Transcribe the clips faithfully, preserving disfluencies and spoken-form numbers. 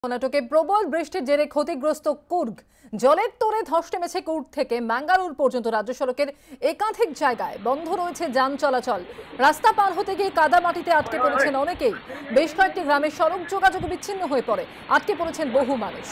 কর্ণাটকে প্রবল বৃষ্টির জেরে ক্ষতিগ্রস্ত কুর্গ জলের তোড়ে ধস নেমেছে কুর্গ থেকে ম্যাঙ্গালুর পর্যন্ত রাজ্য সড়কের একাধিক জায়গায় বন্ধ রয়েছে যান চলাচল। রাস্তা পার হতে গিয়ে কাদা মাটিতে আটকে পড়েছেন অনেকেই। বেশ কয়েকটি গ্রামের সড়ক যোগাযোগ বিচ্ছিন্ন হয়ে পড়ে, আটকে পড়েছেন বহু মানুষ।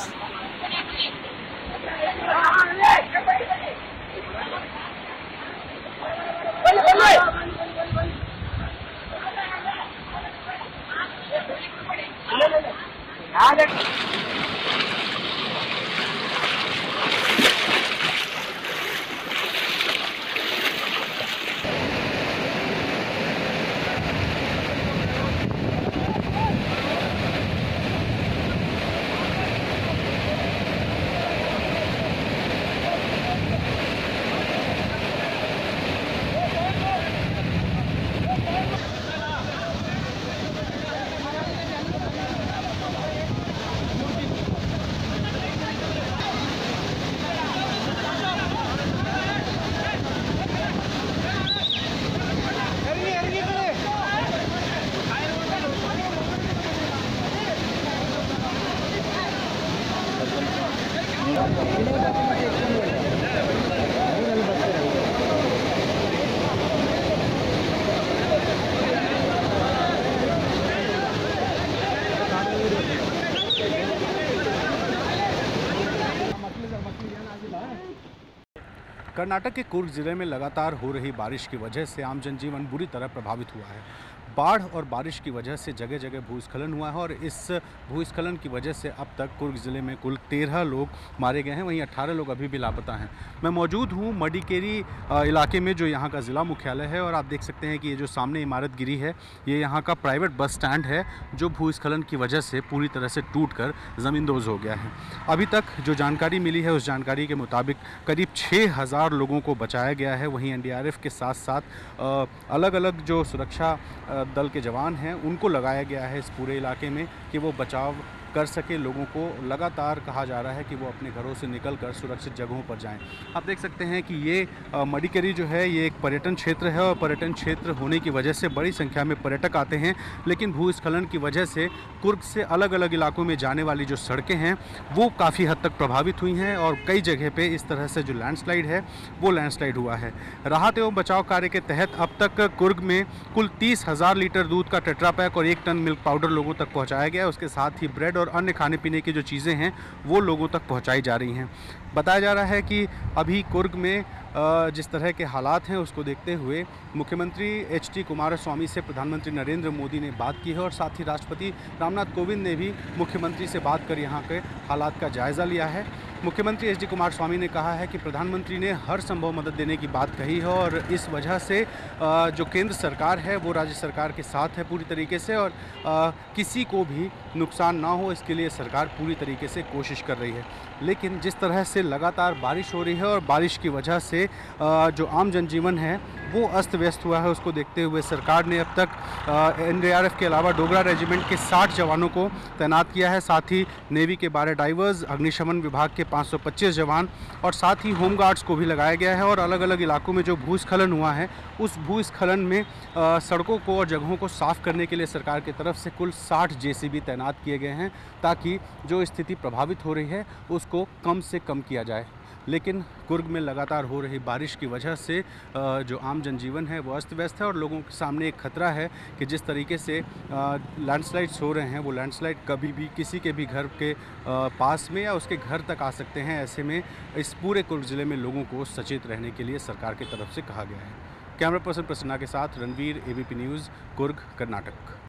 कर्नाटक के कुर्ग जिले में लगातार हो रही बारिश की वजह से आम जनजीवन बुरी तरह प्रभावित हुआ है। बाढ़ और बारिश की वजह से जगह जगह भूस्खलन हुआ है और इस भूस्खलन की वजह से अब तक कुर्ग ज़िले में कुल तेरह लोग मारे गए हैं, वहीं अठारह लोग अभी भी लापता हैं। मैं मौजूद हूँ मडिकेरी इलाके में, जो यहाँ का ज़िला मुख्यालय है, और आप देख सकते हैं कि ये जो सामने इमारत गिरी है ये यहाँ का प्राइवेट बस स्टैंड है, जो भूस्खलन की वजह से पूरी तरह से टूट कर ज़मींदोज़ हो गया है। अभी तक जो जानकारी मिली है उस जानकारी के मुताबिक करीब छः हज़ार लोगों को बचाया गया है। वहीं एन डी आर एफ के साथ साथ अलग अलग जो सुरक्षा दल के जवान हैं उनको लगाया गया है इस पूरे इलाके में कि वो बचाव कर सके। लोगों को लगातार कहा जा रहा है कि वो अपने घरों से निकलकर सुरक्षित जगहों पर जाएं। आप देख सकते हैं कि ये मडिकेरी जो है ये एक पर्यटन क्षेत्र है और पर्यटन क्षेत्र होने की वजह से बड़ी संख्या में पर्यटक आते हैं, लेकिन भूस्खलन की वजह से कुर्ग से अलग अलग इलाकों में जाने वाली जो सड़कें हैं वो काफ़ी हद तक प्रभावित हुई हैं और कई जगह पर इस तरह से जो लैंडस्लाइड है वो लैंडस्लाइड हुआ है। राहत एवं बचाव कार्य के तहत अब तक कुर्ग में कुल तीस हज़ार लीटर दूध का टेट्रा पैक और एक टन मिल्क पाउडर लोगों तक पहुँचाया गया है। उसके साथ ही ब्रेड और अन्य खाने पीने की जो चीज़ें हैं वो लोगों तक पहुंचाई जा रही हैं। बताया जा रहा है कि अभी कुर्ग में जिस तरह के हालात हैं उसको देखते हुए मुख्यमंत्री एच डी कुमारस्वामी से प्रधानमंत्री नरेंद्र मोदी ने बात की है और साथ ही राष्ट्रपति रामनाथ कोविंद ने भी मुख्यमंत्री से बात कर यहाँ के हालात का जायज़ा लिया है। मुख्यमंत्री एच डी कुमारस्वामी ने कहा है कि प्रधानमंत्री ने हर संभव मदद देने की बात कही है और इस वजह से जो केंद्र सरकार है वो राज्य सरकार के साथ है पूरी तरीके से, और किसी को भी नुकसान ना हो इसके लिए सरकार पूरी तरीके से कोशिश कर रही है। लेकिन जिस तरह से लगातार बारिश हो रही है और बारिश की वजह से जो आम जनजीवन है वो अस्त व्यस्त हुआ है, उसको देखते हुए सरकार ने अब तक एन डी आर एफ के अलावा डोगरा रेजिमेंट के साठ जवानों को तैनात किया है, साथ ही नेवी के बारह डाइवर्स, अग्निशमन विभाग के पाँच सौ पच्चीस जवान और साथ ही होमगार्ड्स को भी लगाया गया है। और अलग अलग इलाकों में जो भूस्खलन हुआ है उस भूस्खलन में आ, सड़कों को और जगहों को साफ़ करने के लिए सरकार की तरफ से कुल साठ जे सी बी तैनात किए गए हैं ताकि जो स्थिति प्रभावित हो रही है उसको कम से कम किया जाए। लेकिन कुर्ग में लगातार हो रही बारिश की वजह से जो आम जनजीवन है वो अस्त व्यस्त है और लोगों के सामने एक खतरा है कि जिस तरीके से लैंडस्लाइड्स हो रहे हैं वो लैंडस्लाइड कभी भी किसी के भी घर के पास में या उसके घर तक आ सकते हैं। ऐसे में इस पूरे कुर्ग ज़िले में लोगों को सचेत रहने के लिए सरकार की तरफ से कहा गया है। कैमरा पर्सन प्रसन्ना के साथ Ranveer, A B P news, Coorg, Karnataka.